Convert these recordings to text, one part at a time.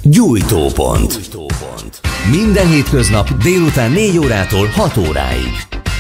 Gyújtópont. Minden hétköznap délután 4 órától 6 óráig.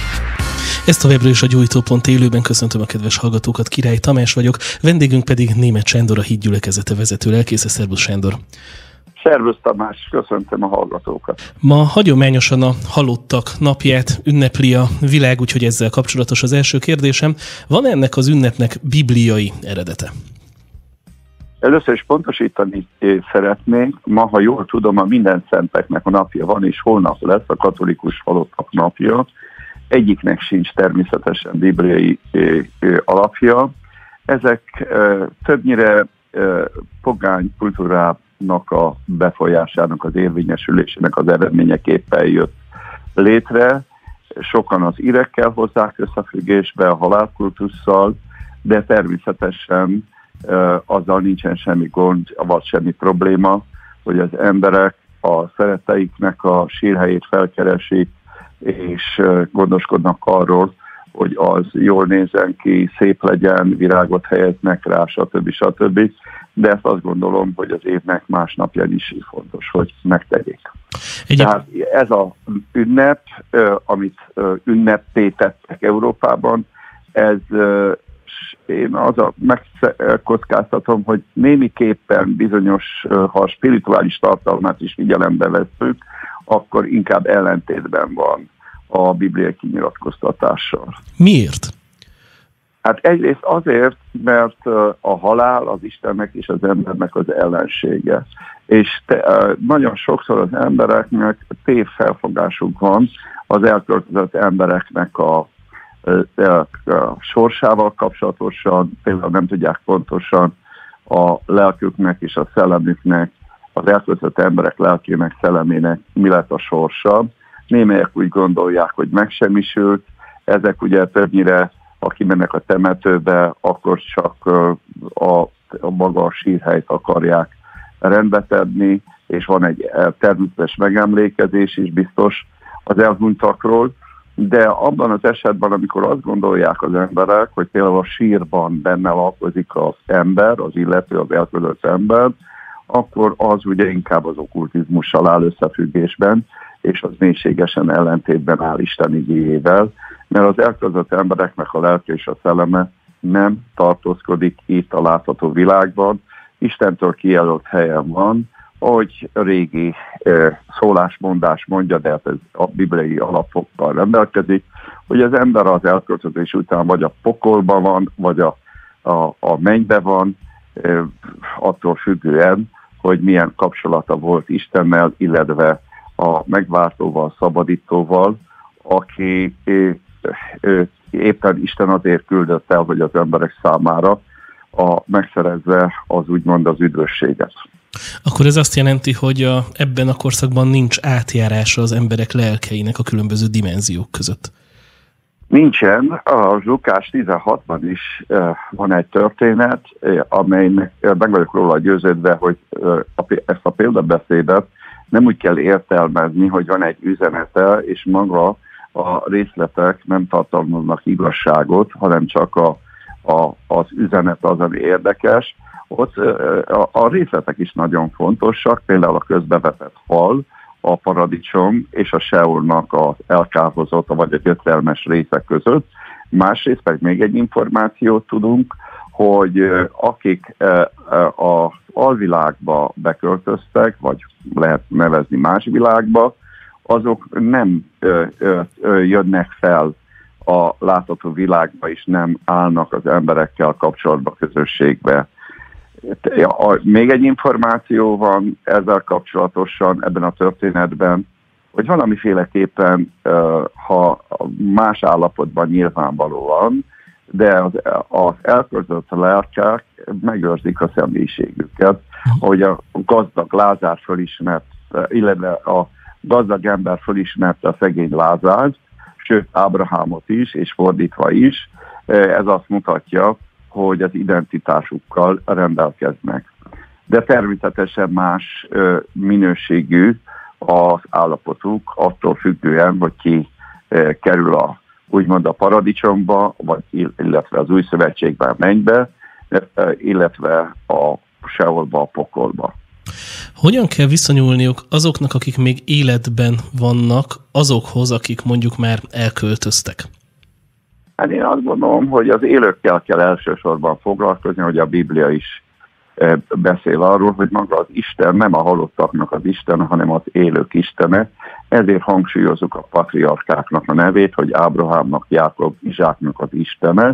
Ez továbbra is a Gyújtópont élőben. Köszöntöm a kedves hallgatókat, Király Tamás vagyok, vendégünk pedig Németh Sándor, a Hitgyülekezete vezető lelkésze. Szervusz, Sándor! Szervusz, Tamás, köszöntöm a hallgatókat. Ma hagyományosan a halottak napját ünnepli a világ, úgyhogy ezzel kapcsolatos az első kérdésem. Van ennek az ünnepnek bibliai eredete? Először is pontosítani szeretnék. Ma, ha jól tudom, a minden szenteknek a napja van, és holnap lesz a katolikus halottak napja. Egyiknek sincs természetesen bibliai alapja. Ezek többnyire pogány kultúrának a befolyásának, az érvényesülésének az eredményeképpen jött létre. Sokan az írekkel hozzák összefüggésbe, a halálkultusszal, de természetesen azzal nincsen semmi gond, vagy semmi probléma, hogy az emberek a szeretteiknek a sírhelyét felkeresik, és gondoskodnak arról, hogy az jól nézzen ki, szép legyen, virágot helyeznek rá, stb. De ezt azt gondolom, hogy az évnek más napján is fontos, hogy megtegyék. Tehát ez az ünnep, amit ünnepté tettek Európában, ez én megkockáztatom, hogy némiképpen bizonyos, ha a spirituális tartalmát is figyelembe vesszük, akkor inkább ellentétben van a bibliai kinyilatkoztatással. Miért? Hát egyrészt azért, mert a halál az Istennek és az embernek az ellensége. És nagyon sokszor az embereknek tévfelfogásuk van az elköltözött embereknek a sorsával kapcsolatosan, például nem tudják pontosan a lelküknek és a szellemüknek, az elköltözött emberek lelkének, szellemének mi lett a sorsa. Némelyek úgy gondolják, hogy megsemmisült, ezek ugye többnyire, ha kimennek a temetőbe, akkor csak a maga a sírhelyt akarják rendbe tenni, és van egy természetes megemlékezés is biztos az elhunytakról, de abban az esetben, amikor azt gondolják az emberek, hogy például a sírban benne lakozik az ember, az illető, az elköltött ember, akkor az ugye inkább az okkultizmussal áll összefüggésben, és az mélységesen ellentétben áll Isten igéjével, mert az elköltött embereknek a lelke és a szelleme nem tartózkodik itt a látható világban, Istentől kijelölt helyen van, ahogy a régi szólásmondás mondja, de ez a bibliai alapokkal rendelkezik, hogy az ember az elköltözés után vagy a pokolban van, vagy a mennyben van, attól függően, hogy milyen kapcsolata volt Istennel, illetve a megváltóval, szabadítóval, aki éppen Isten azért küldött el, hogy az emberek számára megszerezze az úgymond az üdvösséget. Akkor ez azt jelenti, hogy ebben a korszakban nincs átjárása az emberek lelkeinek a különböző dimenziók között? Nincsen. A Lukás 16-ban is van egy történet, amelynek meg vagyok róla győződve, hogy ezt a példabeszédet nem úgy kell értelmezni, hogy van egy üzenete, és maga a részletek nem tartalmaznak igazságot, hanem csak az üzenet az, ami érdekes. Ott a részletek is nagyon fontosak, például a közbevetett hal, a paradicsom és a Seolnak az elkárhozott, vagy a gyötrelmes részek között. Másrészt pedig még egy információt tudunk, hogy akik az alvilágba beköltöztek, vagy lehet nevezni más világba, azok nem jönnek fel a látható világba, és nem állnak az emberekkel kapcsolatba, közösségbe. Még egy információ van ezzel kapcsolatosan ebben a történetben, hogy valamiféleképpen, ha más állapotban nyilvánvalóan, de az elköltözött lelkek megőrzik a személyiségüket, hogy a gazdag Lázár fölismert, illetve a gazdag ember fölismerte a szegény Lázárt, sőt Ábrahámot is, és fordítva is. Ez azt mutatja, hogy az identitásukkal rendelkeznek. De természetesen más minőségű az állapotuk, attól függően, hogy ki kerül úgymond a paradicsomba, vagy illetve az új szövetségben mennybe, illetve a Seolba, a pokolba. Hogyan kell viszonyulniuk azoknak, akik még életben vannak, azokhoz, akik mondjuk már elköltöztek? Hát én azt gondolom, hogy az élőkkel kell elsősorban foglalkozni, hogy a Biblia is beszél arról, hogy maga az Isten nem a halottaknak az Istene, hanem az élők Istene. Ezért hangsúlyozzuk a patriarkáknak a nevét, hogy Ábrahámnak, Jákob, Izsáknak az Istene,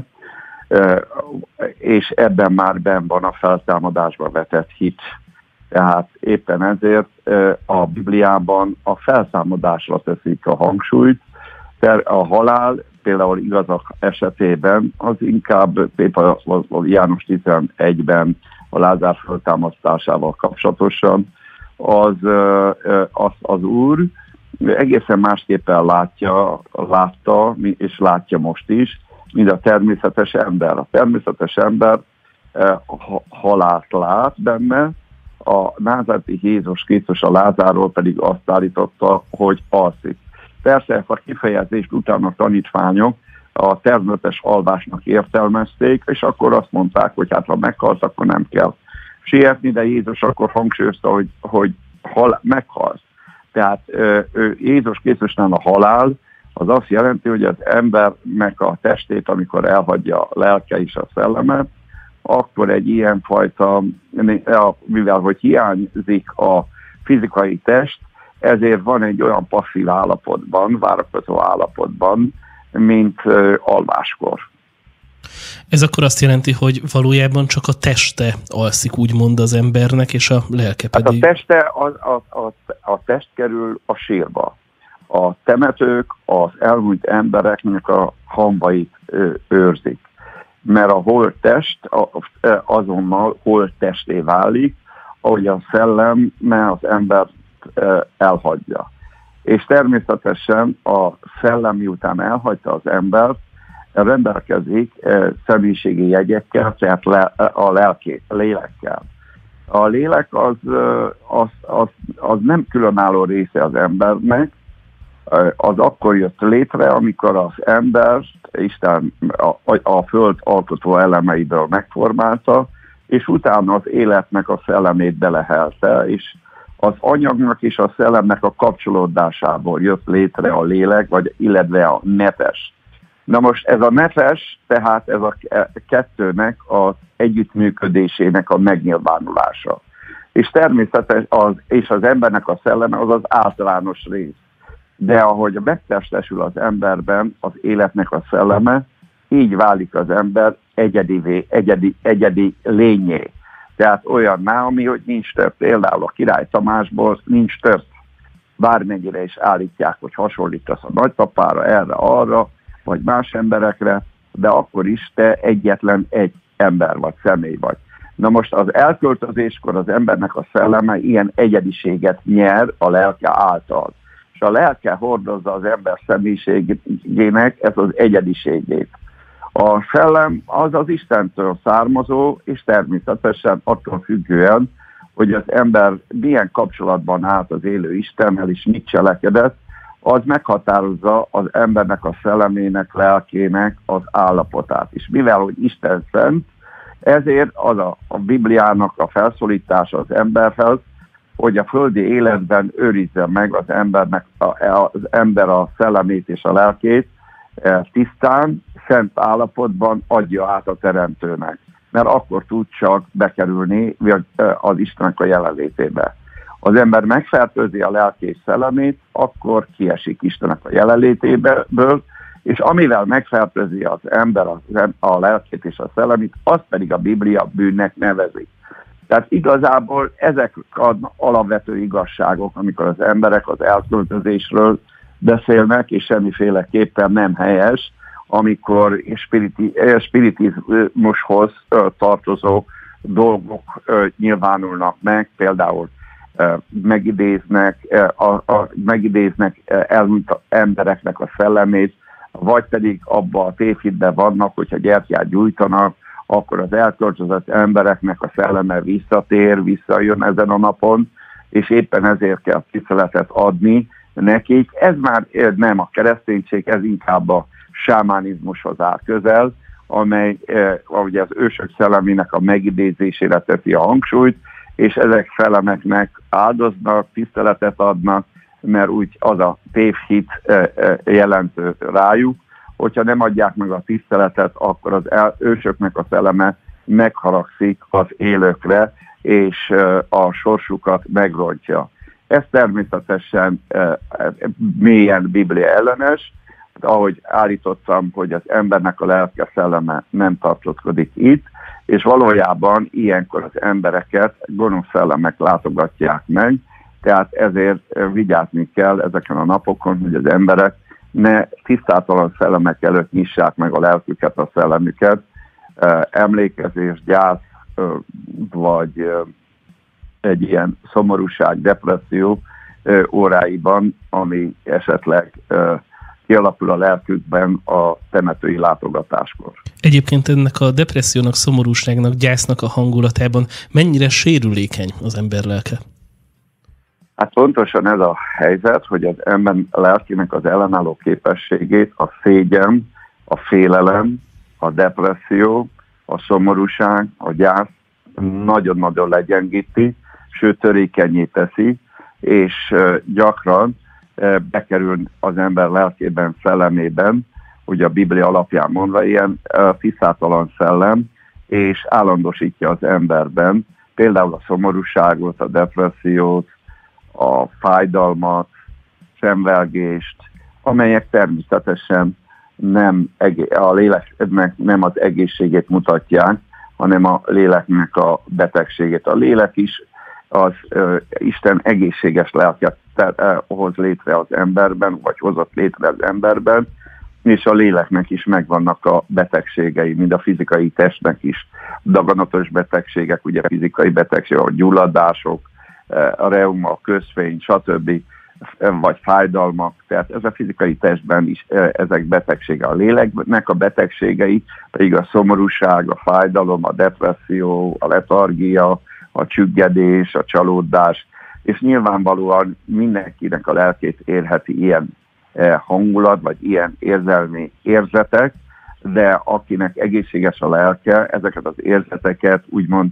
és ebben már benn van a feltámadásba vetett hit. Tehát éppen ezért a Bibliában a feltámadásra teszik a hangsúlyt, a halál például igazak esetében az inkább például a János 11-ben a Lázár feltámasztásával kapcsolatosan az Úr egészen másképpen látta, és látja most is, mint a természetes ember. A természetes ember halált lát benne, a názáreti Jézus Krisztus a Lázárról pedig azt állította, hogy alszik. Persze ezt a kifejezést utána a tanítványok a természetes alvásnak értelmezték, és akkor azt mondták, hogy hát ha meghalsz, akkor nem kell sietni, de Jézus akkor hangsúlyozta, hogy meghalsz. Tehát Jézus Krisztusnál a halál az azt jelenti, hogy az embernek a testét, amikor elhagyja a lelke és a szelleme, akkor egy ilyenfajta, mivel hogy hiányzik a fizikai test, ezért van egy olyan passzív állapotban, várakozó állapotban, mint alváskor. Ez akkor azt jelenti, hogy valójában csak a teste alszik, úgymond az embernek, és a lelke pedig... Hát a teste, a test kerül a sírba. A temetők az elhunyt embereknek a hamvait őrzik. Mert a holttest azonnal holttesté válik, ahogy a szellem az ember elhagyja. És természetesen a szellem miután elhagyta az embert, rendelkezik személyiségi jegyekkel, tehát a lélekkel. A lélek az nem különálló része az embernek, az akkor jött létre, amikor az embert Isten a föld alkotó elemeiből megformálta, és utána az életnek a szellemét belehelte, és az anyagnak és a szellemnek a kapcsolódásából jött létre a lélek, illetve a nefes. Na most ez a nefes, tehát ez a kettőnek az együttműködésének a megnyilvánulása. És természetesen az embernek a szelleme az általános rész. De ahogy megtestesül az emberben az életnek a szelleme, így válik az ember egyedi lényé. Tehát olyanná, ami, hogy nincs több. Például a Király Tamásból nincs több. Bármennyire is állítják, hogy hasonlítasz a nagypapára, erre, arra, vagy más emberekre, de akkor is te egyetlen egy ember vagy, személy vagy. Na most az elköltözéskor az embernek a szelleme ilyen egyediséget nyer a lelke által. És a lelke hordozza az ember személyiségének ezt az egyediségét. A szellem az Istentől származó, és természetesen attól függően, hogy az ember milyen kapcsolatban állt az élő Istennel, és mit cselekedett, az meghatározza az embernek a szellemének, lelkének az állapotát. És mivel, hogy Isten szent, ezért az a Bibliának a felszólítása az emberhez, hogy a földi életben őrizze meg az ember a szellemét és a lelkét tisztán, szent állapotban adja át a teremtőnek. Mert akkor tud csak bekerülni az Istennek a jelenlétébe. Az ember megfertőzi a lelki és szellemét, akkor kiesik Istennek a jelenlétéből, és amivel megfertőzi az ember a lelkét és a szellemét, azt pedig a Biblia bűnnek nevezi. Tehát igazából ezek az alapvető igazságok, amikor az emberek az elköltözésről beszélnek, és semmiféleképpen nem helyes, amikor spiritizmushoz tartozó dolgok nyilvánulnak meg, például megidéznek elhunyt embereknek a szellemét, vagy pedig abba a tévhitben vannak, hogyha gyertyát gyújtanak, akkor az elköltözött embereknek a szelleme visszajön ezen a napon, és éppen ezért kell tiszteletet adni nekik. Ez már nem a kereszténység, ez inkább a sámánizmushoz áll közel, amely ugye az ősök szellemének a megidézésére teszi a hangsúlyt, és ezek szellemeknek áldoznak, tiszteletet adnak, mert úgy az a tévhit jelentő rájuk, hogyha nem adják meg a tiszteletet, akkor az ősöknek a szelleme megharagszik az élőkre, és a sorsukat megrontja. Ez természetesen mélyen Biblia ellenes, ahogy állítottam, hogy az embernek a lelke szelleme nem tartózkodik itt, és valójában ilyenkor az embereket gonosz szellemek látogatják meg, tehát ezért vigyázni kell ezeken a napokon, hogy az emberek ne tisztátalan szellemek előtt nyissák meg a lelküket, a szellemüket, emlékezés, gyász, vagy egy ilyen szomorúság, depresszió óráiban, ami esetleg kialakul a lelkükben a temetői látogatáskor. Egyébként ennek a depressziónak, szomorúságnak, gyásznak a hangulatában mennyire sérülékeny az ember lelke? Hát pontosan ez a helyzet, hogy az ember lelkének az ellenálló képességét a szégyen, a félelem, a depresszió, a szomorúság, a gyász nagyon-nagyon legyengíti, sőt törékenyé teszi, és gyakran bekerül az ember lelkében, szellemében, ugye a Biblia alapján mondva, ilyen tisztátalan szellem, és állandosítja az emberben például a szomorúságot, a depressziót, a fájdalmat, szenvelgést, amelyek természetesen a léleknek nem az egészségét mutatják, hanem a léleknek a betegségét. A lélek is az Isten egészséges lelket hoz létre az emberben, vagy hozott létre az emberben, és a léleknek is megvannak a betegségei, mind a fizikai testnek is. Daganatos betegségek, ugye fizikai betegségek, a gyulladások, a reuma, a közfény, stb., vagy fájdalmak, tehát ez a fizikai testben is ezek betegsége. A léleknek a betegségei pedig a szomorúság, a fájdalom, a depresszió, a letargia, a csüggedés, a csalódás, és nyilvánvalóan mindenkinek a lelkét érheti ilyen hangulat, vagy ilyen érzelmi érzetek, de akinek egészséges a lelke, ezeket az érzeteket úgymond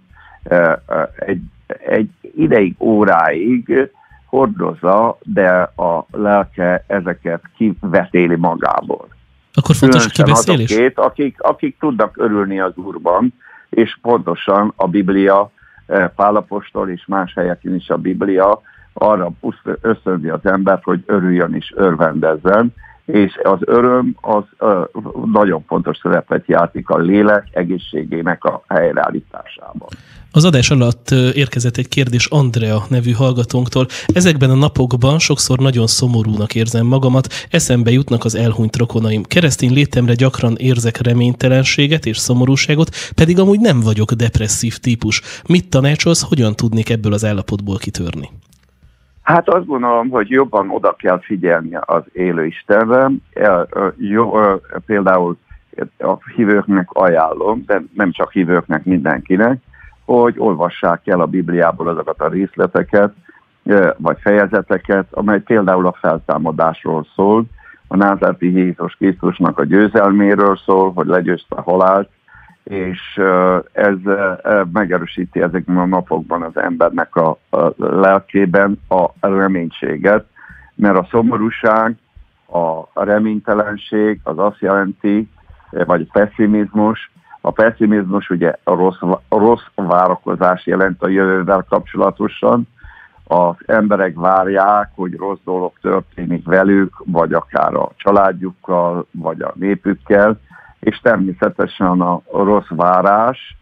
egy ideig, óráig hordozza, de a lelke ezeket kivetéli magából. Akkor fontos a kibeszélés? Akik tudnak örülni az Úrban, és pontosan a Biblia, Pál apostol és más helyeken is a Biblia arra ösztönzi az embert, hogy örüljön és örvendezzen, és az öröm az nagyon fontos szerepet játszik a lélek egészségének a helyreállításában. Az adás alatt érkezett egy kérdés Andrea nevű hallgatónktól. Ezekben a napokban sokszor nagyon szomorúnak érzem magamat, eszembe jutnak az elhunyt rokonaim. Keresztény létemre gyakran érzek reménytelenséget és szomorúságot, pedig amúgy nem vagyok depresszív típus. Mit tanácsolsz, hogyan tudnék ebből az állapotból kitörni? Hát azt gondolom, hogy jobban oda kell figyelni az élő Istenre. Például a hívőknek ajánlom, de nem csak hívőknek, mindenkinek, hogy olvassák el a Bibliából azokat a részleteket, vagy fejezeteket, amely például a feltámadásról szól, a názáreti Jézus Krisztusnak a győzelméről szól, hogy legyőzte a halált, és ez megerősíti ezekben a napokban az embernek a lelkében a reménységet, mert a szomorúság, a reménytelenség az azt jelenti, vagy a pessimizmus. A pessimizmus ugye a rossz várakozás jelent a jövővel kapcsolatosan. Az emberek várják, hogy rossz dolog történik velük, vagy akár a családjukkal, vagy a népükkel, és természetesen a rossz várás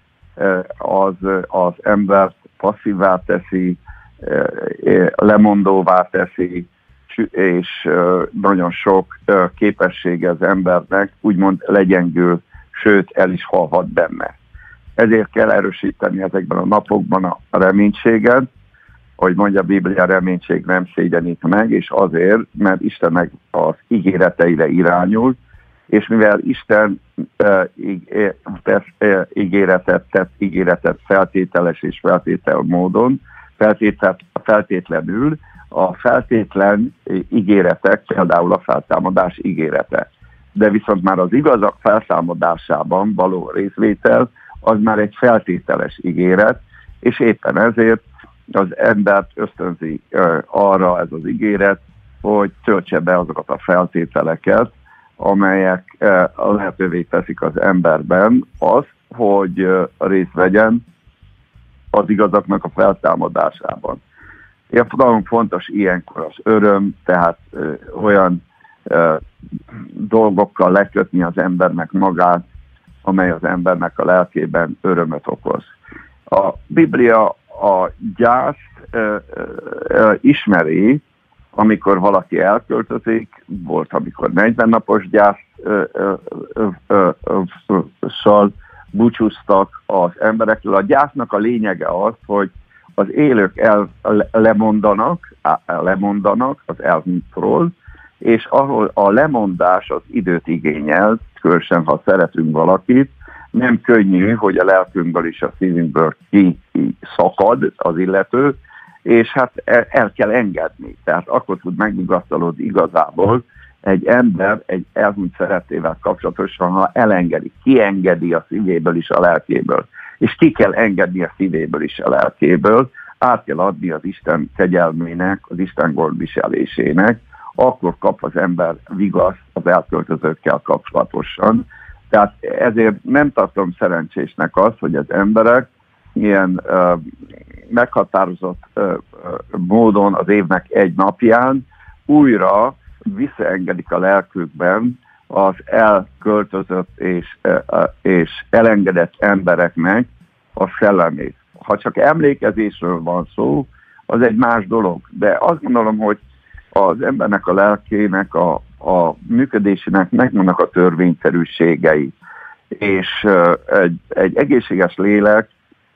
az embert passzívvá teszi, lemondóvá teszi, és nagyon sok képessége az embernek úgymond legyengül, sőt el is halhat benne. Ezért kell erősíteni ezekben a napokban a reménységet, hogy mondja a Biblia, reménység nem szégyenít meg, és azért, mert Istennek az ígéreteire irányul, és mivel Isten ígéretet feltételes és feltétel módon, feltétlenül, a feltétlen ígéretek, például a feltámadás ígérete. De viszont már az igazak feltámadásában való részvétel, az már egy feltételes ígéret, és éppen ezért az embert ösztönzi arra ez az ígéret, hogy töltse be azokat a feltételeket, amelyek lehetővé teszik az emberben azt, hogy részt vegyen az igazaknak a feltámadásában. Nagyon fontos ilyenkor az öröm, tehát olyan dolgokkal lekötni az embernek magát, amely az embernek a lelkében örömöt okoz. A Biblia a gyászt ismeri, amikor valaki elköltözik, volt, amikor 40 napos gyászsal búcsúztak az emberektől. A gyásznak a lényege az, hogy az élők lemondanak az elhunytról, és ahol a lemondás az időt igényel, különösen ha szeretünk valakit, nem könnyű, hogy a lelkünkből és a szívünkből kiszakad az illető, és hát el kell engedni. Tehát akkor tud megnyugasztalódni igazából egy ember egy elhunyt szerettével kapcsolatosan, ha elengedi, kiengedi a szívéből is a lelkéből. És ki kell engedni a szívéből is a lelkéből, át kell adni az Isten kegyelmének, az Isten gondviselésének, akkor kap az ember vigaszt az elköltözőkkel kapcsolatosan. Tehát ezért nem tartom szerencsésnek azt, hogy az emberek ilyen meghatározott módon az évnek egy napján újra visszaengedik a lelkükben az elköltözött és elengedett embereknek a szellemét. Ha csak emlékezésről van szó, az egy más dolog. De azt gondolom, hogy az embernek a lelkének, a működésének megvannak a törvényszerűségei. És egy egészséges lélek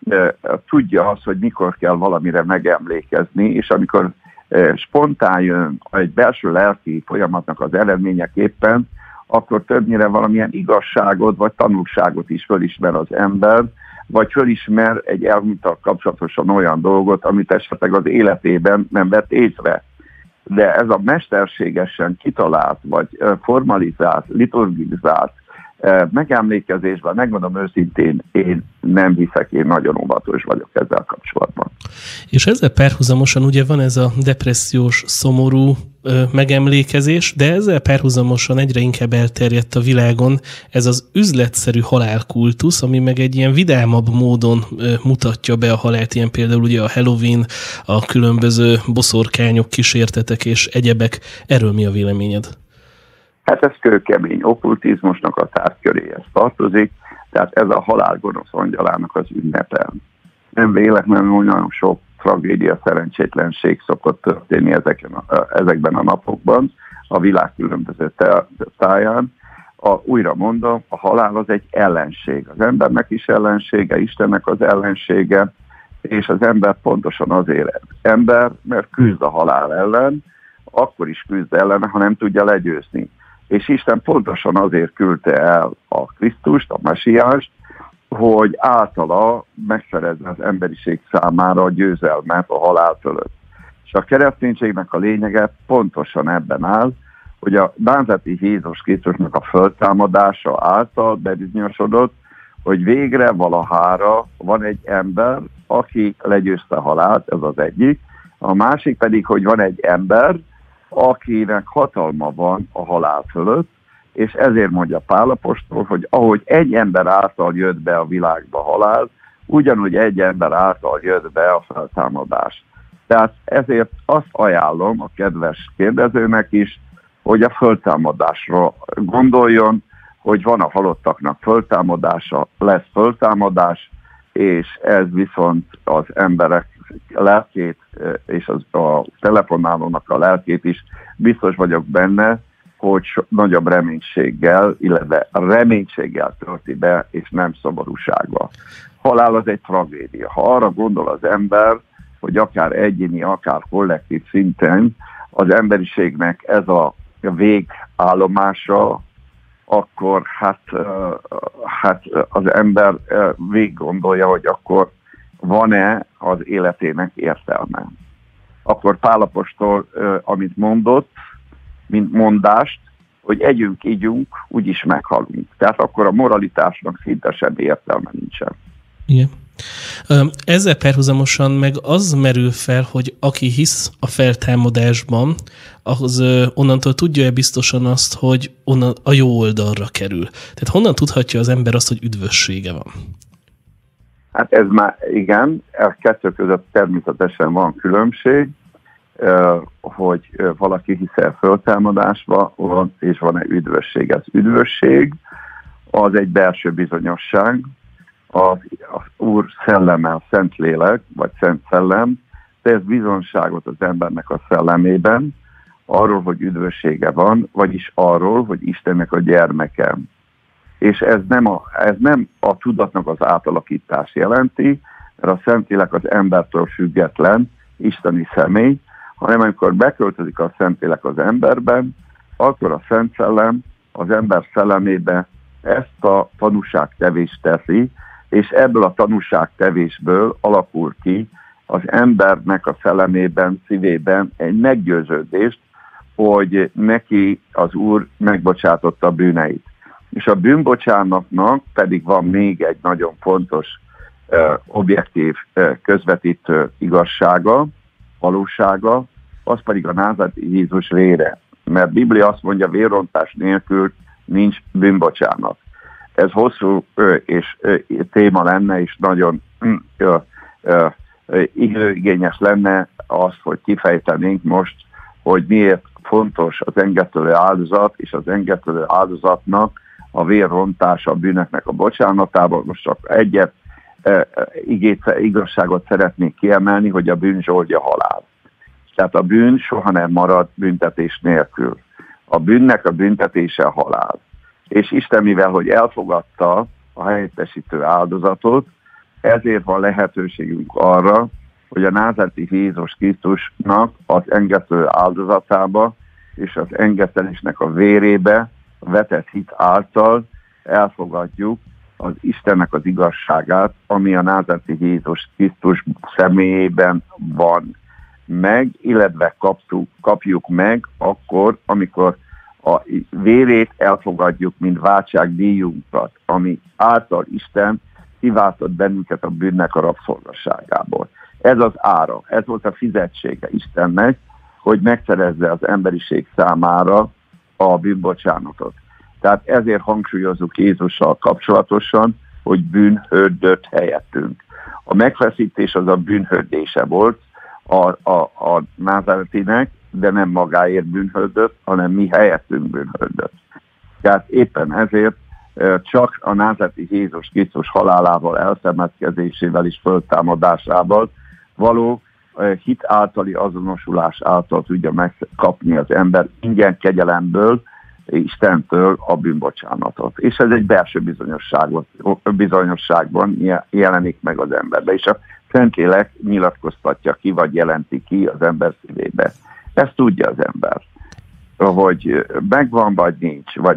tudja azt, hogy mikor kell valamire megemlékezni, és amikor spontán jön egy belső lelki folyamatnak az eredményeképpen, akkor többnyire valamilyen igazságot vagy tanulságot is fölismer az ember, vagy fölismer egy elhunyttal kapcsolatosan olyan dolgot, amit esetleg az életében nem vett észre. De ez a mesterségesen kitalált, vagy formalizált, liturgizált megemlékezésben, megmondom őszintén, én nem hiszek, én nagyon óvatos vagyok ezzel kapcsolatban. És ezzel párhuzamosan ugye van ez a depressziós, szomorú megemlékezés, de ezzel párhuzamosan egyre inkább elterjedt a világon ez az üzletszerű halálkultusz, ami meg egy ilyen vidámabb módon mutatja be a halált, ilyen például ugye a Halloween, a különböző boszorkányok, kísértetek és egyebek. Erről mi a véleményed? Hát ez kőkemény okkultizmusnak a tárgyköréhez tartozik, tehát ez a halál gonosz angyalának az ünnepe. Nem véletlenül nagyon sok tragédia, szerencsétlenség szokott történni ezekben a napokban, a világ különböző táján. Újra mondom, a halál az egy ellenség. Az embernek is ellensége, Istennek az ellensége, és az ember pontosan azért ember, mert küzd a halál ellen, akkor is küzd ellene, ha nem tudja legyőzni. És Isten pontosan azért küldte el a Krisztust, a Mesiást, hogy általa megszerezze az emberiség számára a győzelmet a halál fölött. És a kereszténységnek a lényege pontosan ebben áll, hogy a názáreti Jézus Krisztusnak a föltámadása által bebizonyosodott, hogy végre valahára van egy ember, aki legyőzte a halált, ez az egyik. A másik pedig, hogy van egy ember, akinek hatalma van a halál fölött, és ezért mondja Pál apostol, hogy ahogy egy ember által jött be a világba a halál, ugyanúgy egy ember által jött be a feltámadás. Tehát ezért azt ajánlom a kedves kérdezőnek is, hogy a föltámadásra gondoljon, hogy van a halottaknak föltámadása, lesz föltámadás, és ez viszont az emberek lelkét és a telefonálónak a lelkét is biztos vagyok benne, hogy nagyobb reménységgel, illetve reménységgel tölti be, és nem szomorúsággal. Halál az egy tragédia. Ha arra gondol az ember, hogy akár egyéni, akár kollektív szinten az emberiségnek ez a végállomása, akkor hát az ember végig gondolja, hogy akkor van-e az életének értelme. Akkor Pál apostol, amit mondott, mint mondást, hogy együnk, ígyunk, úgyis meghalunk. Tehát akkor a moralitásnak szinte semmi értelme nincsen. Igen. Ezzel párhuzamosan meg az merül fel, hogy aki hisz a feltámadásban, az onnantól tudja-e biztosan azt, hogy onnan a jó oldalra kerül. Tehát honnan tudhatja az ember azt, hogy üdvössége van? Hát ez már igen, a kettő között természetesen van különbség, hogy valaki hisz-e föltámadásba, és van-e üdvösség. Az üdvösség az egy belső bizonyosság, az Úr szelleme, a Szentlélek, vagy Szent Szellem tesz bizonságot az embernek a szellemében, arról, hogy üdvössége van, vagyis arról, hogy Istennek a gyermeke. És ez nem a tudatnak az átalakítás jelenti, mert a Szentlélek az embertől független, isteni személy, hanem amikor beköltözik a Szentlélek az emberben, akkor a Szent Szellem az ember szellemébe ezt a tanúságtevést teszi, és ebből a tanúságtevésből alakul ki az embernek a szellemében, szívében egy meggyőződést, hogy neki az Úr megbocsátotta a bűneit. És a bűnbocsánatnak pedig van még egy nagyon fontos, objektív, közvetítő igazsága, valósága, az pedig a názáreti Jézus vére. Mert Biblia azt mondja, vérrontás nélkül nincs bűnbocsánat. Ez hosszú és téma lenne, és nagyon időigényes lenne az, hogy kifejtenénk most, hogy miért fontos az engedtölő áldozat, és az engedtölő áldozatnak a vérrontása a bűnöknek a bocsánatában. Most csak egyet igazságot szeretnék kiemelni, hogy a bűn zsoldja halál. Tehát a bűn soha nem marad büntetés nélkül. A bűnnek a büntetése halál. És Isten, mivel hogy elfogadta a helyettesítő áldozatot, ezért van lehetőségünk arra, hogy a názáreti Jézus Krisztusnak az engedtő áldozatába és az engedtelésnek a vérébe vetett hit által elfogadjuk az Istennek az igazságát, ami a názáreti Jézus Krisztus személyében van meg, illetve kapjuk meg akkor, amikor a vérét elfogadjuk, mint váltságdíjunkat, ami által Isten kiváltott bennünket a bűnnek a rabszolgasságából. Ez az ára, ez volt a fizetsége Istennek, hogy megszerezze az emberiség számára a bűnbocsánatot. Tehát ezért hangsúlyozzuk Jézussal kapcsolatosan, hogy bűnhördött helyettünk. A megfeszítés az a bűnhördése volt a názáretinek, de nem magáért bűnhördött, hanem mi helyettünk bűnhördött. Tehát éppen ezért csak a názáreti Jézus Krisztus halálával, eltemetkezésével és föltámadásával való hit általi azonosulás által tudja megkapni az ember ingyen kegyelemből, Istentől a bűnbocsánatot. És ez egy belső bizonyosságban jelenik meg az emberbe, és a Szentlélek nyilatkoztatja ki, vagy jelenti ki az ember szívébe. Ezt tudja az ember, hogy megvan, vagy nincs, vagy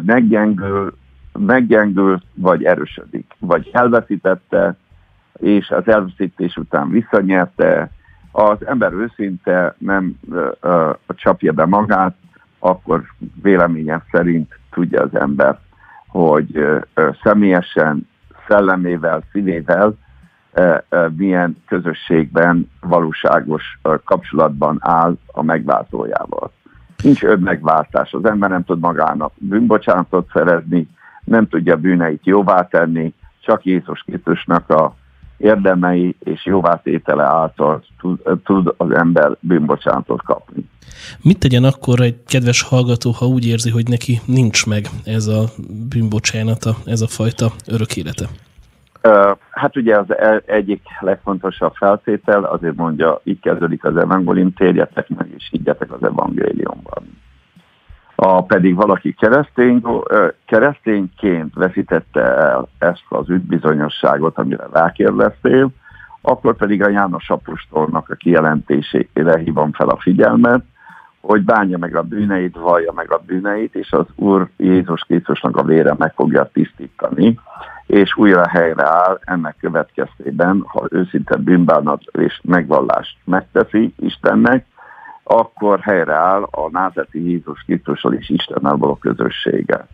meggyengül, vagy erősödik, vagy elveszítette, és az elveszítés után visszanyerte. Az ember őszinte nem csapja be magát, akkor véleményem szerint tudja az ember, hogy személyesen, szellemével, szívével milyen közösségben, valóságos kapcsolatban áll a megváltójával. Nincs önmegváltás, az ember nem tud magának bűnbocsánatot szerezni, nem tudja bűneit jóvá tenni, csak Jézus Krisztusnak a érdemei és jóvátétele által tud az ember bűnbocsánatot kapni. Mit tegyen akkor egy kedves hallgató, ha úgy érzi, hogy neki nincs meg ez a bűnbocsánata, ez a fajta örök élete? Hát ugye az egyik legfontosabb feltétel, azért mondja, így kezdődik az evangélium, térjetek meg és higgyetek az evangéliumban. Pedig valaki keresztényként veszítette el ezt az üdvbizonyosságot, amire rákérdeztél, akkor pedig a János apostolnak a kijelentésére hívom fel a figyelmet, hogy bánja meg a bűneit, vallja meg a bűneit, és az Úr Jézus Krisztusnak a vére meg fogja tisztítani, és újra helyreáll ennek következtében, ha őszinte bűnbánat és megvallást megteszi Istennek, akkor helyreáll a názáreti Jézus Krisztussal és Istennel való közössége.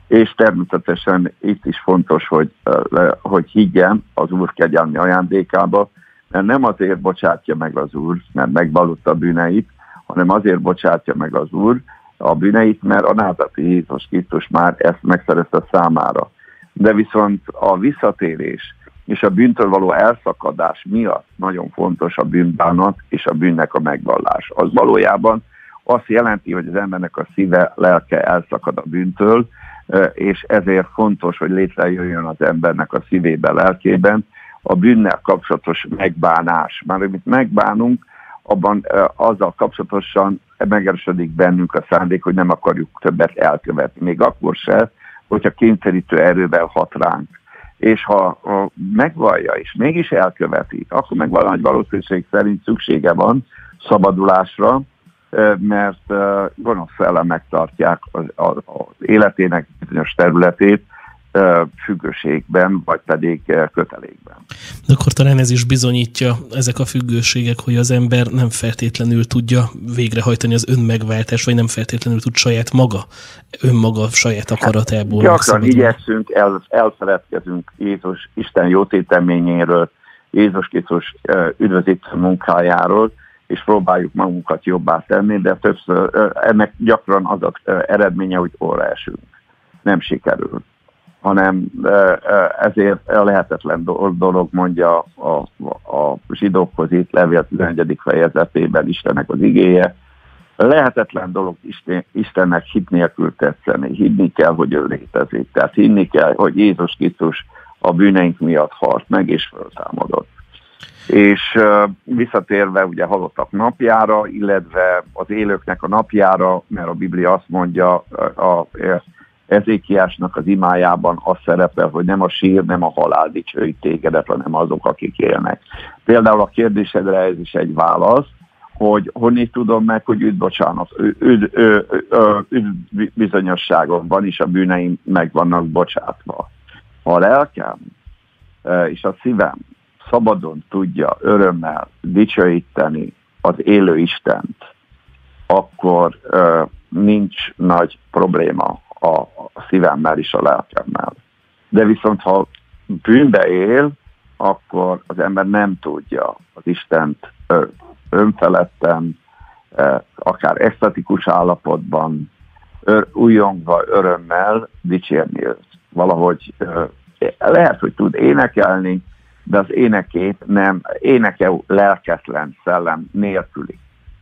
És természetesen itt is fontos, hogy higgyen az Úr kegyelmi ajándékába, mert nem azért bocsátja meg az Úr, mert megvallott a bűneit, hanem azért bocsátja meg az Úr a bűneit, mert a názáreti Jézus Krisztus már ezt megszerezte számára. De viszont a visszatérés és a bűntől való elszakadás miatt nagyon fontos a bűnbánat és a bűnnek a megvallás. Az valójában azt jelenti, hogy az embernek a szíve, lelke elszakad a bűntől, és ezért fontos, hogy létrejöjjön az embernek a szívébe, lelkében a bűnnel kapcsolatos megbánás. Már amit megbánunk, abban azzal kapcsolatosan megerősödik bennünk a szándék, hogy nem akarjuk többet elkövetni. Még akkor se, hogyha kényszerítő erővel hat ránk. És ha megvallja és mégis elköveti, akkor meg nagy valószínűség szerint szüksége van szabadulásra, mert gonosz szellemek tartják az életének bizonyos területét függőségben, vagy pedig kötelékben. De akkor talán ez is bizonyítja, ezek a függőségek, hogy az ember nem feltétlenül tudja végrehajtani az önmegváltást, vagy nem feltétlenül tud önmaga saját akaratából. Gyakran igyekszünk, elfeledkezünk Isten jótéteményéről, Jézus Krisztus üdvözítő munkájáról, és próbáljuk magunkat jobbá tenni, de többször ennek gyakran az az eredménye, hogy orra esünk. Nem sikerül. Hanem ezért lehetetlen dolog, mondja a zsidókhoz itt levél 11. fejezetében Istennek az igéje. Lehetetlen dolog Istennek hit nélkül tetszeni. Hinni kell, hogy ő létezik. Tehát hinni kell, hogy Jézus Krisztus a bűneink miatt halt meg és föltámadott. És visszatérve ugye halottak napjára, illetve az élőknek a napjára, mert a Biblia azt mondja, a Ezékiásnak az imájában az szerepel, hogy nem a sír, nem a halál dicsőít tégedet, hanem azok, akik élnek. Például a kérdésedre ez is egy válasz, hogy honnét tudom meg, hogy bizonyosságom van, és a bűneim meg vannak bocsátva. Ha a lelkem és a szívem szabadon tudja örömmel dicsőíteni az élő Istent, akkor nincs nagy probléma a szívemmel és a lelkemmel. De viszont ha bűnbe él, akkor az ember nem tudja az Istent önfeledten, akár esztetikus állapotban, újongva, örömmel dicsérni őt. Valahogy lehet, hogy tud énekelni, de az énekét nem, éneke lelketlen szellem nélküli.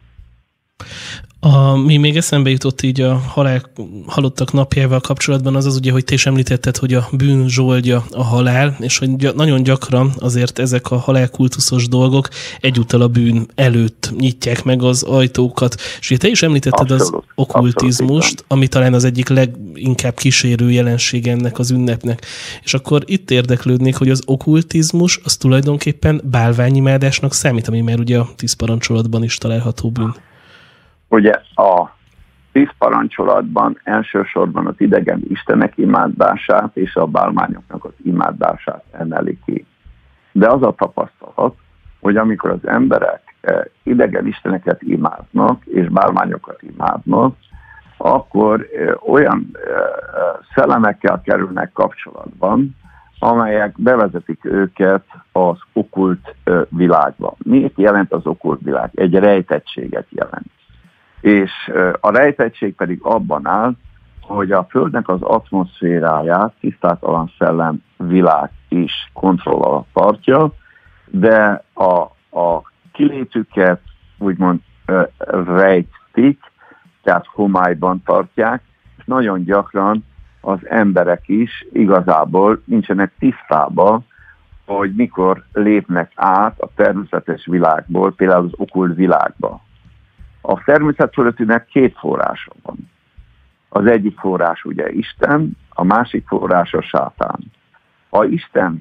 Ami még eszembe jutott így a halottak napjával kapcsolatban, az ugye, hogy te is említetted, hogy a bűn zsoldja a halál, és hogy nagyon gyakran azért ezek a halálkultuszos dolgok egyúttal a bűn előtt nyitják meg az ajtókat. És ugye te is említetted az okkultizmust, ami talán az egyik leginkább kísérő jelenség ennek az ünnepnek. És akkor itt érdeklődnék, hogy az okkultizmus az tulajdonképpen bálványimádásnak számít, ami már ugye a 10 parancsolatban is található bűn. Ugye a 10 parancsolatban elsősorban az idegen istenek imádását és a bálványoknak az imádását emeli ki. De az a tapasztalat, hogy amikor az emberek idegen isteneket imádnak és bálványokat imádnak, akkor olyan szellemekkel kerülnek kapcsolatban, amelyek bevezetik őket az okkult világba. Mit jelent az okkult világ? Egy rejtettséget jelent. És a rejtettség pedig abban áll, hogy a Földnek az atmoszféráját tisztátalan szellem világ is kontroll alatt tartja, de a kilétüket úgymond rejtik, tehát homályban tartják, és nagyon gyakran az emberek is igazából nincsenek tisztában, hogy mikor lépnek át a természetes világból, például az okkult világba. A természet fölöttinek 2 forrása van. Az egyik forrás ugye Isten, a másik forrás a sátán. Ha Isten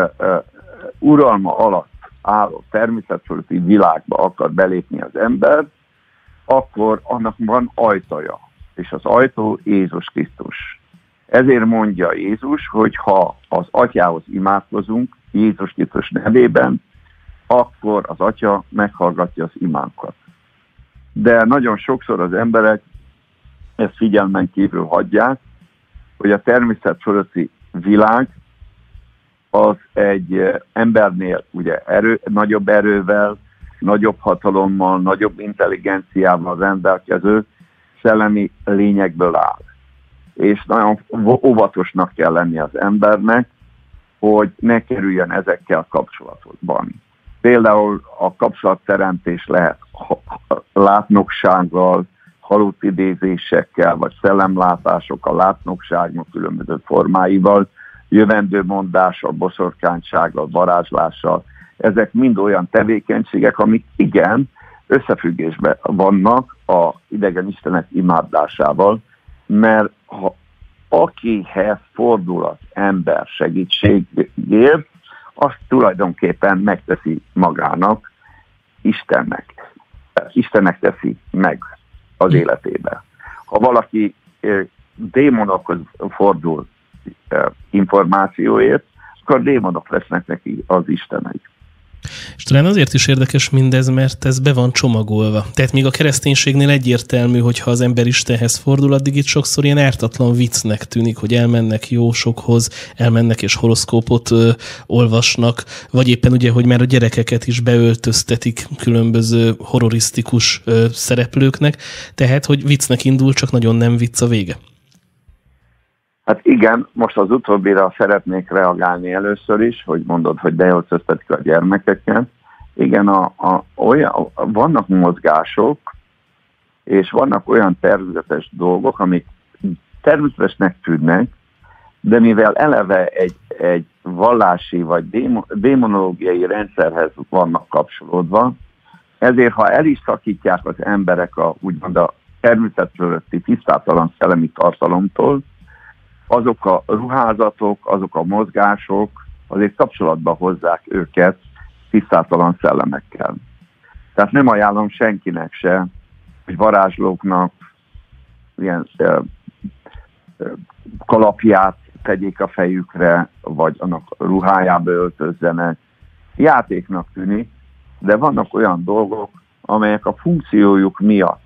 uralma alatt álló természet fölötti világba akar belépni az ember, akkor annak van ajtaja, és az ajtó Jézus Krisztus. Ezért mondja Jézus, hogy ha az Atyához imádkozunk Jézus Krisztus nevében, akkor az Atya meghallgatja az imánkat. De nagyon sokszor az emberek ezt figyelmen kívül hagyják, hogy a természet fölötti világ az egy embernél ugye nagyobb erővel, nagyobb hatalommal, nagyobb intelligenciával rendelkező szellemi lényekből áll. És nagyon óvatosnak kell lenni az embernek, hogy ne kerüljön ezekkel kapcsolatban. Például a kapcsolatteremtés lehet látnoksággal, halott-idézésekkel, vagy szellemlátásokkal, látnokságnak különböző formáival, jövendőmondással, boszorkánysággal, varázslással. Ezek mind olyan tevékenységek, amik igen összefüggésben vannak a idegen istenek imádásával, mert ha akihez fordul az ember segítségért, azt tulajdonképpen megteszi magának Istennek. Istennek teszi meg az életébe. Ha valaki démonokhoz fordul információért, akkor démonok lesznek neki az istenei. És talán azért is érdekes mindez, mert ez be van csomagolva. Tehát még a kereszténységnél egyértelmű, hogy ha az ember Istenhez fordul, addig itt sokszor ilyen ártatlan viccnek tűnik, hogy elmennek jósokhoz, elmennek és horoszkópot olvasnak, vagy éppen ugye, hogy már a gyerekeket is beöltöztetik különböző horrorisztikus szereplőknek, tehát, hogy viccnek indul, csak nagyon nem vicc a vége. Hát igen, most az utóbbira szeretnék reagálni először is, hogy mondod, hogy beöltöztetik a gyermekeket. Igen, vannak mozgások, és vannak olyan természetes dolgok, amik természetesnek tűnnek, de mivel eleve egy vallási vagy démonológiai rendszerhez vannak kapcsolódva, ezért ha el is szakítják az emberek úgymond a természet fölötti tisztátalan szellemi tartalomtól, azok a ruházatok, azok a mozgások azért kapcsolatba hozzák őket tisztátalan szellemekkel. Tehát nem ajánlom senkinek se, hogy varázslóknak ilyen kalapját tegyék a fejükre, vagy annak ruhájába öltözzenek. Játéknak tűnik, de vannak olyan dolgok, amelyek a funkciójuk miatt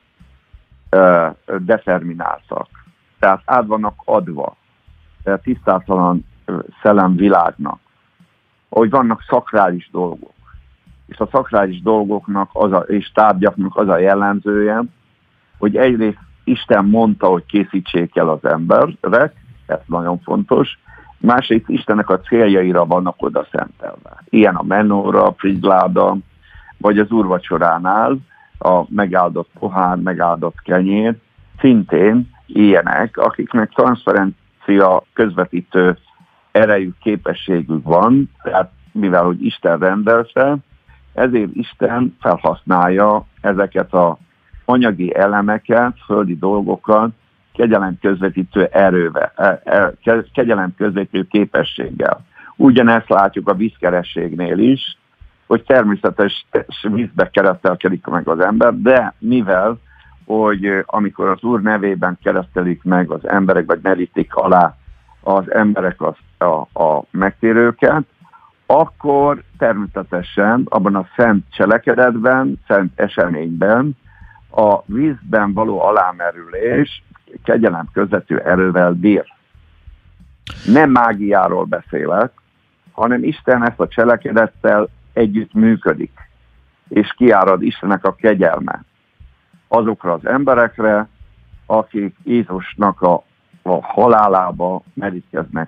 determináltak. Tehát át vannak adva tisztátalan szellemvilágnak, hogy vannak szakrális dolgok. És a szakrális dolgoknak és tárgyaknak az a jellemzője, hogy egyrészt Isten mondta, hogy készítsék el az emberek, ez nagyon fontos, másrészt Istennek a céljaira vannak oda szentelve. Ilyen a menóra, a prizsláda, vagy az úrvacsoránál a megáldott pohár, megáldott kenyér, szintén ilyenek, akiknek transzferencia közvetítő erejük, képességük van, tehát mivel hogy Isten rendelte, ezért Isten felhasználja ezeket az anyagi elemeket, földi dolgokat kegyelem közvetítő erővel, kegyelem közvetítő képességgel. Ugyanezt látjuk a vízkerességnél is, hogy természetes vízbe keresztelkedik meg az ember, de mivel hogy amikor az Úr nevében keresztelik meg az emberek, vagy merítik alá az emberek a megtérőket, akkor természetesen abban a szent cselekedetben, szent eseményben a vízben való alámerülés kegyelem közvető erővel bír. Nem mágiáról beszélek, hanem Isten ezt a cselekedettel együtt működik, és kiárad Istennek a kegyelme azokra az emberekre, akik Jézusnak a halálába merítkeznek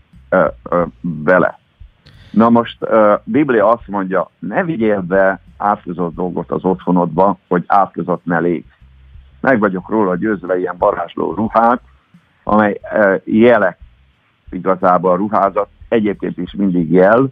bele. Na most a Biblia azt mondja, ne vigyél be átkozott dolgot az otthonodba, hogy átkozott ne légy. Meg vagyok róla győzve ilyen varázsló ruhák, amely jelek igazából a ruházat, egyébként is mindig jel,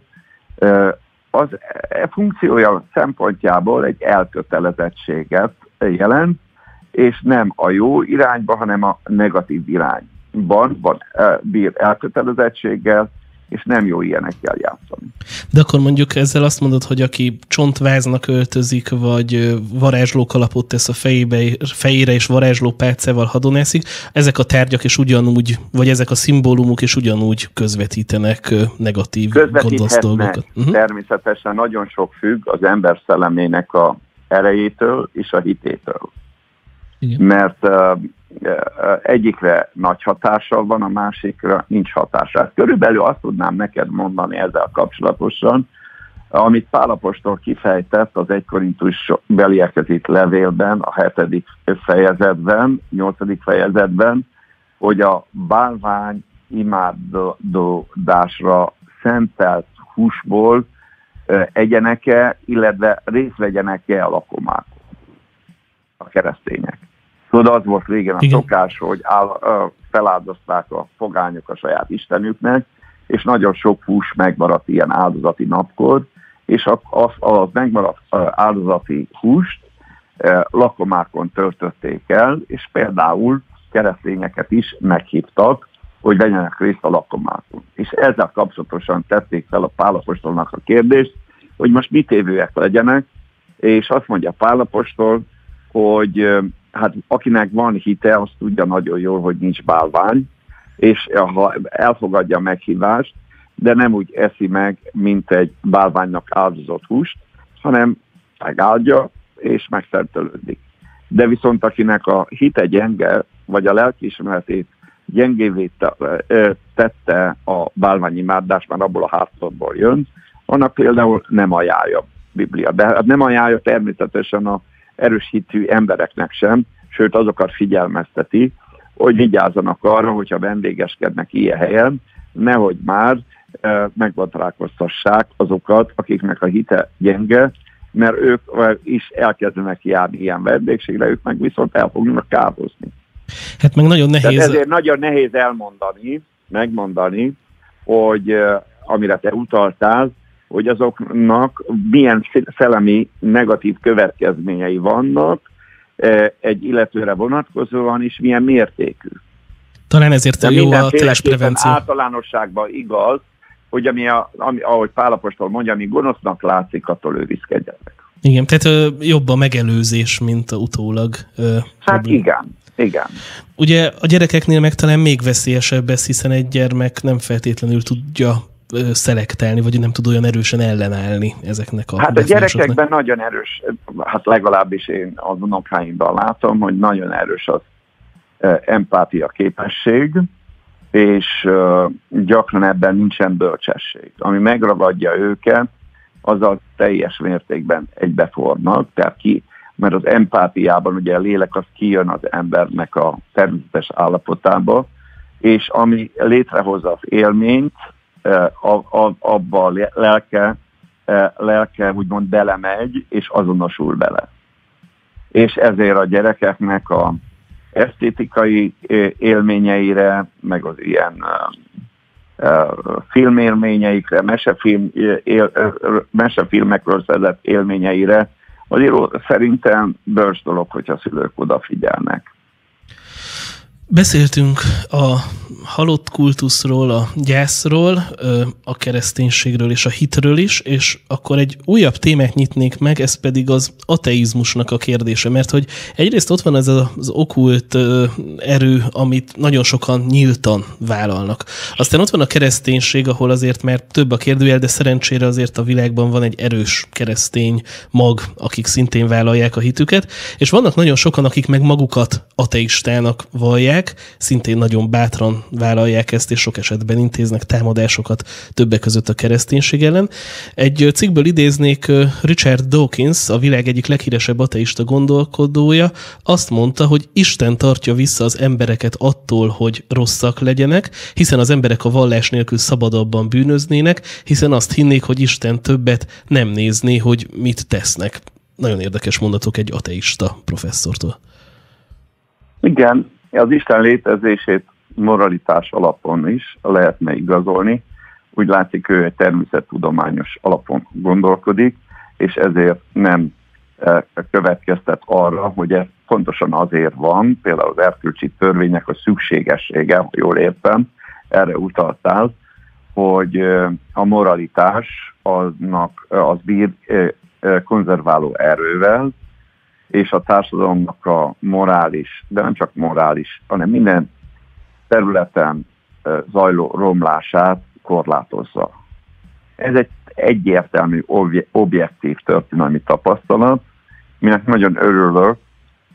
az funkciója szempontjából egy elkötelezettséget jelent, és nem a jó irányba, hanem a negatív irányban bír elkötelezettséggel, és nem jó ilyenekkel játszani. De akkor mondjuk ezzel azt mondod, hogy aki csontváznak öltözik, vagy varázslókalapot tesz a fejére, és varázslópálcával hadonászik, ezek a tárgyak is ugyanúgy, vagy ezek a szimbólumok is ugyanúgy közvetítenek negatív gonosz dolgokat. Természetesen nagyon sok függ az ember szellemének a erejétől és a hitétől. Igen. Mert egyikre nagy hatással van, a másikra nincs hatással. Körülbelül azt tudnám neked mondani ezzel kapcsolatosan, amit Pál apostol kifejtett az 1 Korintus beliekhez írt levélben, a 7. fejezetben, 8. fejezetben, hogy a bálvány imádásra szentelt húsból egyenek-e, illetve részt vegyenek-e a lakomákon, a keresztények. Tudod, az volt régen a szokás, hogy feláldozták a pogányok a saját istenüknek, és nagyon sok hús megmaradt ilyen áldozati napkor, és az megmaradt áldozati húst lakomákon töltötték el, és például keresztényeket is meghívtak, hogy vegyenek részt a lakomákon. És ezzel kapcsolatosan tették fel a Pál apostolnak a kérdést, hogy most mit évőek legyenek, és azt mondja Pál apostol, hogy hát akinek van hite, az tudja nagyon jól, hogy nincs bálvány, és ha elfogadja a meghívást, de nem úgy eszi meg, mint egy bálványnak áldozott húst, hanem megáldja és megszentelődik. De viszont akinek a hite gyenge, vagy a lelkiismeretét gyengévé tette a bálványimádás, már abból a hátulból jön, annak például nem ajánlja a Biblia. De hát nem ajánlja természetesen az erős hitű embereknek sem, sőt azokat figyelmezteti, hogy vigyázzanak arra, hogyha vendégeskednek ilyen helyen, nehogy már megbatrálkoztassák azokat, akiknek a hite gyenge, mert ők is elkezdenek járni ilyen vendégségre, ők meg viszont el fognak kározni. Hát meg nagyon nehéz. Tehát ezért nagyon nehéz megmondani, hogy amire te utaltál, hogy azoknak milyen szellemi negatív következményei vannak egy illetőre vonatkozóan is, milyen mértékű. Talán ezért jó a teljes prevenció. Általánosságban igaz, hogy ahogy Pál apostol mondja, ami gonosznak látszik, attól őrizkedjenek. Igen, tehát jobb a megelőzés, mint a utólag. Hát igen. Ugye a gyerekeknél meg talán még veszélyesebb ez, hiszen egy gyermek nem feltétlenül tudja szelektálni, vagy nem tud olyan erősen ellenállni ezeknek a Hát a gyerekekben nagyon erős, hát legalábbis én az unokáimban látom, hogy nagyon erős az empátia képesség, és gyakran ebben nincsen bölcsesség. Ami megragadja őket, azzal teljes mértékben egybefornak, tehát mert az empátiában ugye a lélek az kijön az embernek a természetes állapotába, és ami létrehozza az élményt, abba a lelke úgymond belemegy, és azonosul vele. És ezért a gyerekeknek a esztétikai élményeire, meg az ilyen filmélményeikre, mesefilmekről szedett élményeire, azért szerintem bölcs dolog, hogyha a szülők odafigyelnek. Beszéltünk a halott kultuszról, a gyászról, a kereszténységről és a hitről is, és akkor egy újabb témát nyitnék meg, ez pedig az ateizmusnak a kérdése, mert hogy egyrészt ott van ez az okkult erő, amit nagyon sokan nyíltan vállalnak. Aztán ott van a kereszténység, ahol azért már több a kérdőjel, de szerencsére azért a világban van egy erős keresztény mag, akik szintén vállalják a hitüket, és vannak nagyon sokan, akik meg magukat ateistának vallják, szintén nagyon bátran vállalják ezt, és sok esetben intéznek támadásokat többek között a kereszténység ellen. Egy cikkből idéznék, Richard Dawkins, a világ egyik leghíresebb ateista gondolkodója, azt mondta, hogy Isten tartja vissza az embereket attól, hogy rosszak legyenek, hiszen az emberek a vallás nélkül szabadabban bűnöznének, hiszen azt hinnék, hogy Isten többet nem nézné, hogy mit tesznek. Nagyon érdekes mondatok egy ateista professzortól. Igen, az Isten létezését moralitás alapon is lehetne igazolni. Úgy látszik, ő egy természettudományos alapon gondolkodik, és ezért nem következtet arra, hogy ez pontosan azért van, például az erkölcsi törvények a szükségessége, ha jól értem, erre utaltál, hogy a moralitás az bír konzerváló erővel, és a társadalomnak a morális, de nem csak morális, hanem minden területen zajló romlását korlátozza. Ez egy egyértelmű, objektív történelmi tapasztalat, minek nagyon örülök,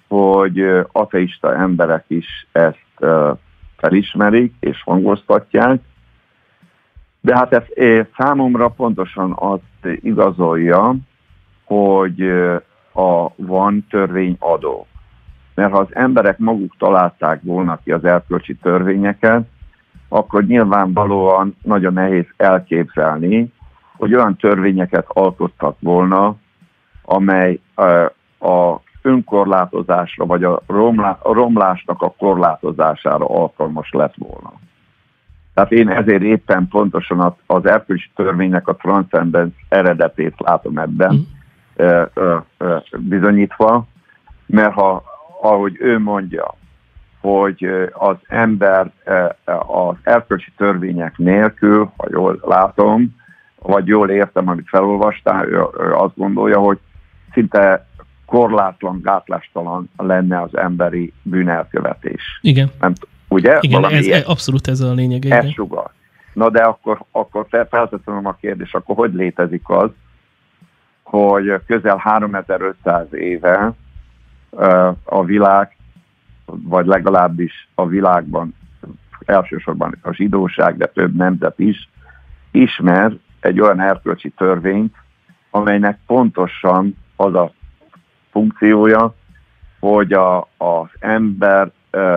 hogy ateista emberek is ezt felismerik és hangoztatják, de hát ez számomra pontosan azt igazolja, hogy van törvényadó. Mert ha az emberek maguk találták volna ki az erkölcsi törvényeket, akkor nyilvánvalóan nagyon nehéz elképzelni, hogy olyan törvényeket alkottak volna, amely a önkorlátozásra vagy a romlásnak a korlátozására alkalmas lett volna. Tehát én ezért éppen pontosan az erkölcsi törvénynek a transzcendens eredetét látom ebben bizonyítva, mert ahogy ő mondja, hogy az ember az erkölcsi törvények nélkül, ha jól látom, vagy jól értem, amit felolvastál, ő azt gondolja, hogy szinte korlátlan, gátlástalan lenne az emberi bűnelkövetés. Igen. Nem, ugye? Igen, abszolút ez a lényege. Ez sugal. Na de akkor felteszem a kérdést, akkor hogy létezik az, hogy közel 3500 éve a világ, vagy legalábbis a világban, elsősorban a zsidóság, de több nemzet is ismer egy olyan erkölcsi törvényt, amelynek pontosan az a funkciója, hogy az ember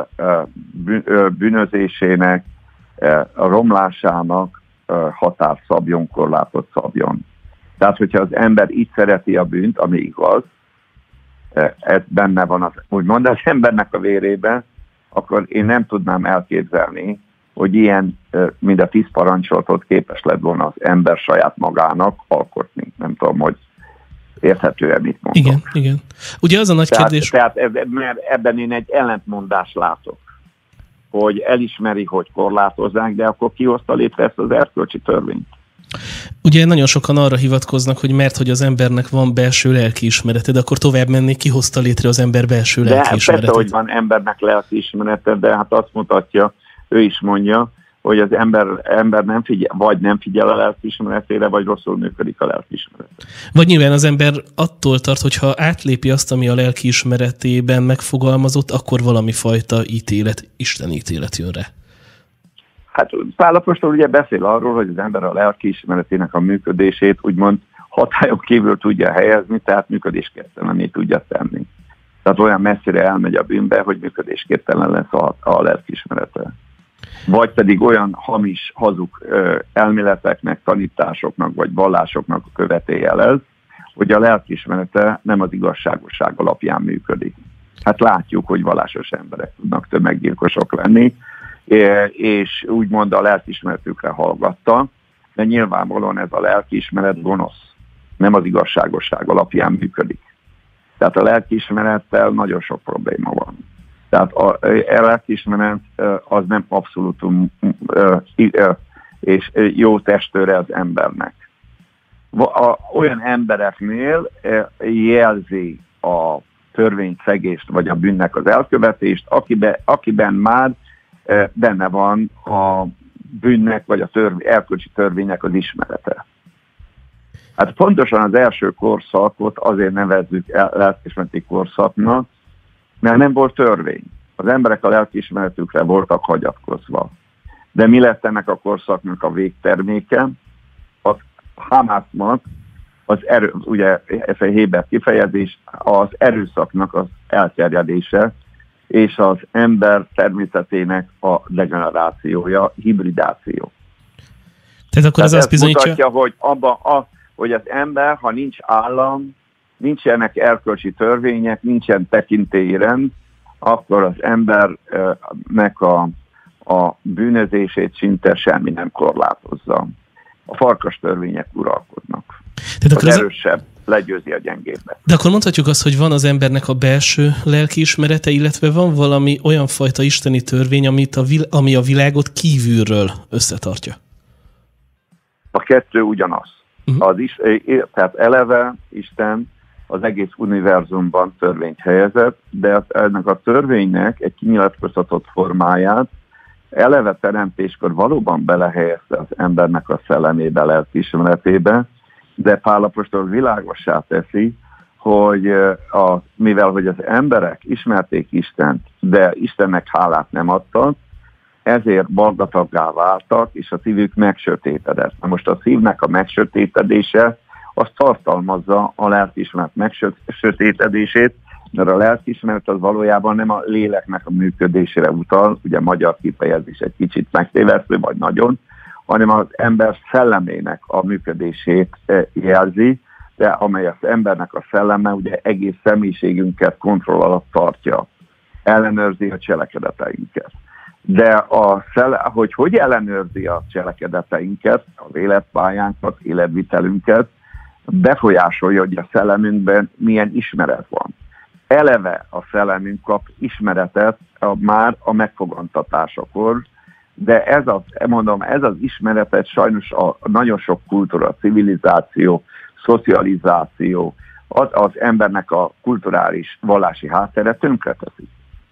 bűnözésének, a romlásának határt szabjon, korlátot szabjon. Tehát, hogyha az ember így szereti a bűnt, ami igaz, ez benne van úgymond az embernek a vérében, akkor én nem tudnám elképzelni, hogy ilyen, mint a 10 parancsolatot képes lett volna az ember saját magának alkotni. Nem tudom, hogy érthető-e, mit mondok. Igen. Ugye az a nagy kérdés... Tehát mert ebben én egy ellentmondást látok, hogy elismeri, hogy korlátozzák, de akkor ki hozta létre ezt az erkölcsi törvényt? Ugye nagyon sokan arra hivatkoznak, hogy mert hogy az embernek van belső lelkiismerete, de akkor tovább menni, ki hozta létre az ember belső lelkiismeretét? De persze, hogy van embernek lelkiismerete, de hát azt mutatja, ő is mondja, hogy az ember nem figyel, vagy nem figyel a lelkiismeretére, vagy rosszul működik a lelkiismerete. Vagy nyilván az ember attól tart, hogyha átlépi azt, ami a lelkiismeretében megfogalmazott, akkor valami fajta ítélet, Isten ítélet jön rá. Hát Pál apostol ugye beszél arról, hogy az ember a lelkiismeretének a működését úgymond hatályon kívül tudja helyezni, tehát működésképtelenné tudja tenni. Tehát olyan messzire elmegy a bűnbe, hogy működésképtelen lesz a lelkiismerete. Vagy pedig olyan hamis, hazug elméleteknek, tanításoknak vagy vallásoknak a követője lesz, hogy a lelkiismerete nem az igazságosság alapján működik. Hát látjuk, hogy vallásos emberek tudnak tömeggyilkosok lenni, és úgymond a lelkiismeretükre hallgatta, de nyilvánvalóan ez a lelkiismeret gonosz, nem az igazságosság alapján működik. Tehát a lelkiismerettel nagyon sok probléma van. Tehát a lelkiismeret az nem abszolútum és jó testőre az embernek. Olyan embereknél jelzi a törvényszegést vagy a bűnnek az elkövetést, akiben már benne van a bűnnek vagy a erkölcsi törvénynek az ismerete. Hát pontosan az első korszakot azért nevezzük lelkiismereti korszaknak, mert nem volt törvény. Az emberek a lelkiismeretükre voltak hagyatkozva. De mi lett ennek a korszaknak a végterméke? Az Hamásznak, ugye ez a héber kifejezés, az erőszaknak az elterjedése, és az ember természetének a degenerációja, hibridáció. Tehát akkor ez azt bizonyítja... mutatja, hogy hogy az ember, ha nincs állam, nincsenek erkölcsi törvények, nincsen tekintélyi rend, akkor az embernek a bűnözését szinte semmi nem korlátozza. A farkas törvények uralkodnak. Tehát az erősebb legyőzi a gyengébbet. De akkor mondhatjuk azt, hogy van az embernek a belső lelkiismerete, illetve van valami olyan fajta isteni törvény, ami a világot kívülről összetartja. A kettő ugyanaz. Tehát eleve Isten az egész univerzumban törvényt helyezett, de ennek a törvénynek egy kinyilatkoztatott formáját eleve teremtéskor valóban belehelyezte az embernek a szellemébe, lelkiismeretébe, de Pál apostol világossá teszi, hogy mivel hogy az emberek ismerték Istent, de Istennek hálát nem adtak, ezért vallataggá váltak, és a szívük megsötétedett. Na most a szívnek a megsötétedése az tartalmazza a lelkiismeret megsötétedését, mert a lelkiismeret az valójában nem a léleknek a működésére utal, ugye magyar kifejezés egy kicsit megtévesztő, vagy nagyon, hanem az ember szellemének a működését jelzi, de amely az embernek a szelleme ugye egész személyiségünket kontroll alatt tartja, ellenőrzi a cselekedeteinket. De hogy ellenőrzi a cselekedeteinket, az életpályánkat, életvitelünket, befolyásolja, hogy a szellemünkben milyen ismeret van. Eleve a szellemünk kap ismeretet már a megfogantatásakor, de ez az ismeretet sajnos a nagyon sok kultúra, civilizáció, szocializáció, az embernek a kulturális, vallási háttere tönkreteszi.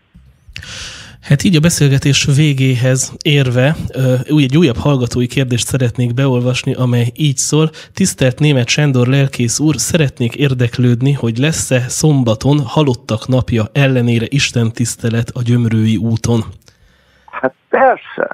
Hát így a beszélgetés végéhez érve egy újabb hallgatói kérdést szeretnék beolvasni, amely így szól. Tisztelt Németh Sándor lelkész úr, szeretnék érdeklődni, hogy lesz-e szombaton Halottak napja ellenére istentisztelet a Gyömrői úton? Hát persze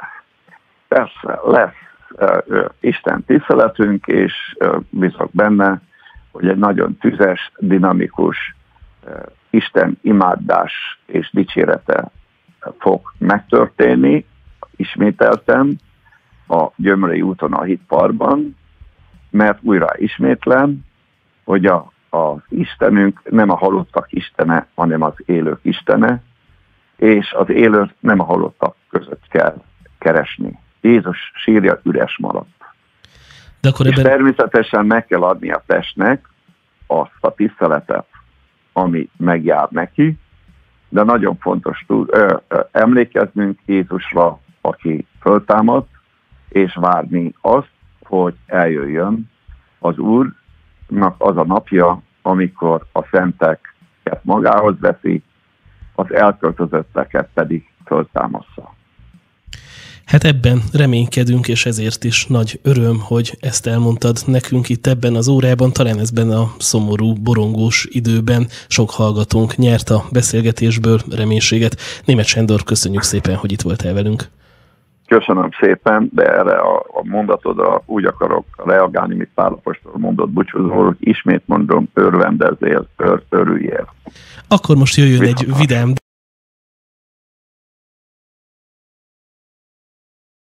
lesz istentiszteletünk, és bízok benne, hogy egy nagyon tüzes, dinamikus Isten imádás és dicsérete fog megtörténni, ismételten a Gyömrői úton a Hitparkban, mert újra ismétlem, hogy az Istenünk nem a halottak istene, hanem az élők istene, és az élőt nem a halottak között kell keresni. Jézus sírja üres maradt. De akkor és természetesen meg kell adni a testnek azt a tiszteletet, ami megjár neki, de nagyon fontos emlékeznünk Jézusra, aki föltámadt, és várni azt, hogy eljöjjön az Úrnak az a napja, amikor a szenteket magához veszi, az elköltözötteket pedig föltámassza. Hát ebben reménykedünk, és ezért is nagy öröm, hogy ezt elmondtad nekünk itt ebben az órában. Talán ezben a szomorú, borongós időben sok hallgatónk nyert a beszélgetésből reménységet. Németh Sándor, köszönjük szépen, hogy itt voltál velünk. Köszönöm szépen, de erre a mondatodra úgy akarok reagálni, mint Pál apostol mondott búcsúzóról, hogy ismét mondom, örvendezzél, örüljél. Akkor most jöjjön egy vidám